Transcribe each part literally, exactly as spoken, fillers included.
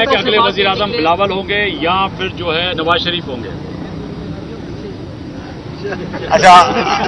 ہے کہ اگلے وزیر اعظم بلاول ہوں گے یا پھر جو ہے نواز شریف ہوں گے؟ اچھا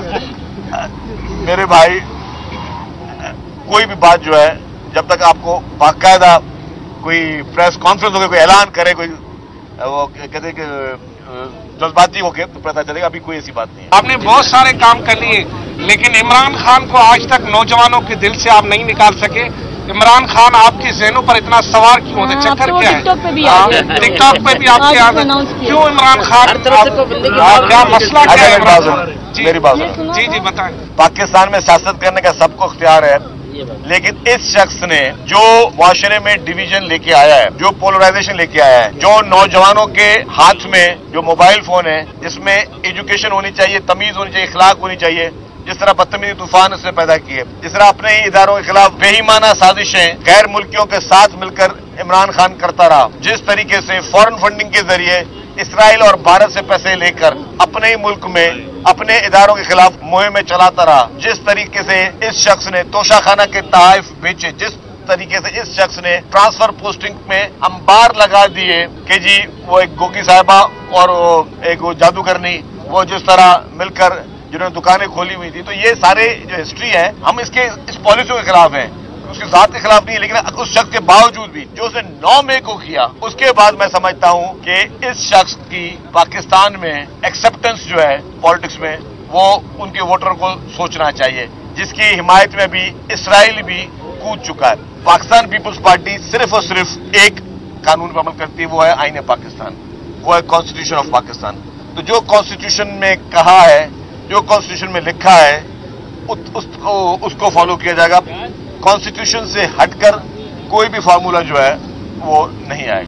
میرے بھائی، کوئی بھی بات جو ہے جب تک آپ کو باقاعدہ کوئی پریس کانفرنس ہو کے کوئی اعلان کرے، کوئی وہ کہتے کہ جذباتی ہو کے، تو پتہ چلے گا. ابھی کوئی ایسی بات نہیں ہے. آپ نے بہت سارے کام کر لیے، لیکن عمران خان کو آج تک نوجوانوں کے دل سے آپ نہیں نکال سکے. عمران خان آپ کی ذہنوں پر اتنا سوار کیوں ہوتے؟ چکر کیا ہے؟ ٹک ٹاک پہ بھی آپ کے کیوں عمران خان؟ کیا مسئلہ کیا ہے؟ میری بات سنو. جی جی بتائیں. پاکستان میں سیاست کرنے کا سب کو اختیار ہے، لیکن اس شخص نے جو معاشرے میں ڈویژن لے کے آیا ہے، جو پولرائزیشن لے کے آیا ہے، جو نوجوانوں کے ہاتھ میں جو موبائل فون ہے، جس میں ایجوکیشن ہونی چاہیے، تمیز ہونی چاہیے، اخلاق ہونی چاہیے، جس طرح بدتمیزی طوفان اس نے پیدا کی ہے، جس طرح اپنے ہی اداروں کے خلاف بے ایمانہ سازشیں غیر ملکیوں کے ساتھ مل کر عمران خان کرتا رہا، جس طریقے سے فورن فنڈنگ کے ذریعے اسرائیل اور بھارت سے پیسے لے کر اپنے ہی ملک میں اپنے اداروں کے خلاف مہمیں چلاتا رہا، جس طریقے سے اس شخص نے توشہ خانہ کے تحائف بیچے، جس طریقے سے اس شخص نے ٹرانسفر پوسٹنگ میں انبار لگا دیے کہ جی وہ ایک گوگی صاحبہ اور وہ ایک وہ جادوگرنی، وہ جس طرح مل کر جنہوں نے دکانیں کھولی ہوئی تھی. تو یہ سارے جو ہسٹری ہے، ہم اس کے اس پالیسیوں کے خلاف ہیں، اس کی ذات کے خلاف نہیں ہے، لیکن اس شخص کے باوجود بھی جو اس نے نو مئی کو کیا، اس کے بعد میں سمجھتا ہوں کہ اس شخص کی پاکستان میں ایکسپٹنس جو ہے پالیٹکس میں، وہ ان کے ووٹر کو سوچنا چاہیے، جس کی حمایت میں بھی اسرائیل بھی کود چکا ہے. پاکستان پیپلز پارٹی صرف اور صرف ایک قانون پر عمل کرتی ہے، وہ ہے آئین پاکستان، وہ ہے کانسٹیٹیوشن آف پاکستان. تو جو کانسٹیٹیوشن میں کہا ہے، جو کانسٹیٹیوشن میں لکھا ہے، اس کو اس کو فالو کیا جائے گا. کانسٹیٹیوشن سے ہٹ کر کوئی بھی فارمولہ جو ہے وہ نہیں آئے گا.